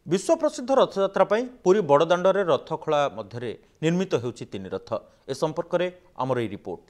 विश्व प्रसिद्ध रथयात्रा पुरी बड़दाण्डे रथखोला मध्य निर्मित होउछि 3 रथ। ए संपर्क में आमर ए रिपोर्ट।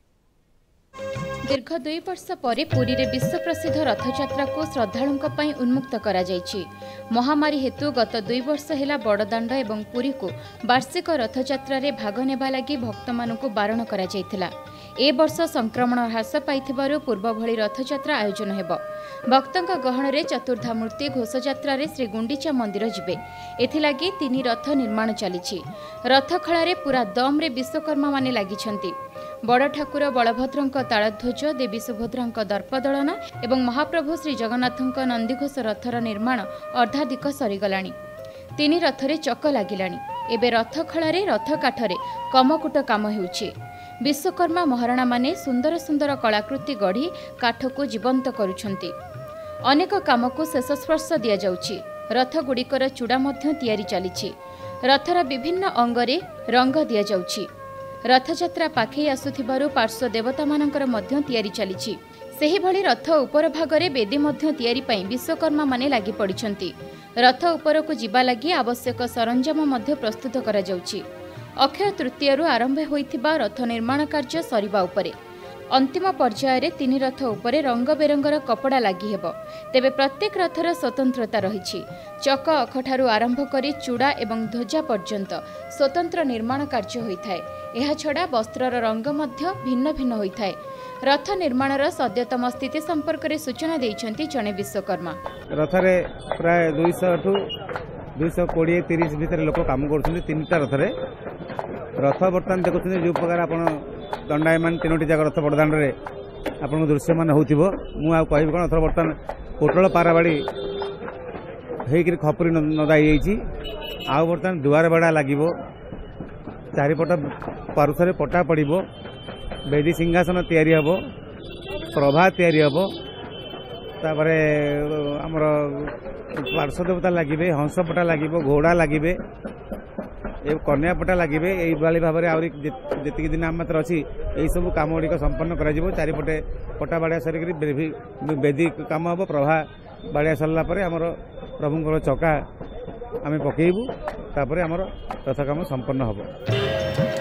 दीर्घ 2 वर्ष पर पुरी रे विश्व प्रसिद्ध रथयात्रा को श्रद्धालुंक पई उन्मुक्त करा जायछि। महामारी हेतु गत 2 वर्ष हेला बड़दाण्ड एवं पुरी को वार्षिक रथयात्रा रे भाग नेबा लागि भक्त मानकु बारण करा जायथिला। ए वर्ष संक्रमण ह्रास पाइथिबारु पूर्व भली रथयात्रा आयोजन हेबो। भक्तंक गहण रे चतुर्धा मूर्ति घोषयात्रा रे श्री गुंडीचा मंदिर जिबे। एथिलागी 3 रथ निर्माण चलिछि। रथखळा रे पूरा दम रे विश्वकर्मा माने लागिछंती। बड़ ठाकुर बलभद्रंक तालध्वज, देवी सुभद्रांक दर्पदलन एवं महाप्रभु श्री जगन्नाथंक नंदीघोष रथर निर्माण अर्धाधिक सरीगलाणी। 3 रथरे चक लागिलाणी। एबे रथखळा रे रथ काठरे कमकुट काम हेउछि। विश्वकर्मा महाराणा माने सुंदर सुंदर कलाकृति गढ़ी काठ को जीवंत करुछंती। अनेक काम को शेष स्पर्श दिया जाउछि। रथ गुड़िकर चूड़ा मध्य तैयारी चलिछि। रथर विभिन्न अंगरे रंग दिया जाउछि। रथयात्रा पाखे आसुथिबारु पार्श्व देवता मानकर मध्य तैयारी चलिछि। सेही भली रथ उपर भागरे बेदी मध्य तैयारी पई विश्वकर्मा माने लागि पड़िछंती। रथ उपर को जिबा लागि आवश्यक सरंजाम मध्य प्रस्तुत करा जाउछि। अक्षय तृतीयरु आरंभ होइथिबा रथ निर्माण कार्य सरिबा उपरे अंतिम पर्याय रे 3 रथ उपरे रंग बेरंगर कपड़ा लागि हेबो। तेबे प्रत्येक रथर स्वतंत्रता रहिछि। चक अखठारु आरंभ करी चूड़ा एवं ध्वजा पर्यंत स्वतंत्र निर्माण कार्य होइथाय। एहा छडा वस्त्रर रंग मध्य भिन्न भिन्न होइथाय। रथ निर्माणर सद्यतम स्थिति संपर्क रे सूचना दैछंती जणे विश्वकर्मा। रथरे प्राय 200 टू 220-30 भितर लोक काम करछन्ती। 3टा रथरे रथ बर्तमान देखुछन्ती जो प्रकार आपण दंडायमान 3टी जाक रथ बड़दाण्ड रे आपण दृश्यमान होउथिबो। मु आ कहबी कोन रथ बर्तमान कोटल पाराबाड़ी हेकि खपरी नदाई जाइछि। आ बर्तमान दुआर बाड़ा लागिबो। चारिपट पारुसरे पटा पड़िबो। बेदी सिंहासन तैयारी हबो। प्रभा तैयारी हबो। तापरे हमर पार्श्व देवता लागिबे। हंस पटा लागिबो। घोड़ा लागिबे। ए कन्या पटा लागिबे। एई बाली भाबरे आउरी जेतिक दिन आम मात्र अछि एई सब काम गुड़िक संपन्न करा जिवो। चारिपटे पटा बाड़िया सरिकरी बेदी काम हबो। प्रभा बाड़िया सरला परे हमर प्रभुंकर चका आमे पकेइबु। तापरे हमर रथ काम संपन्न हबो।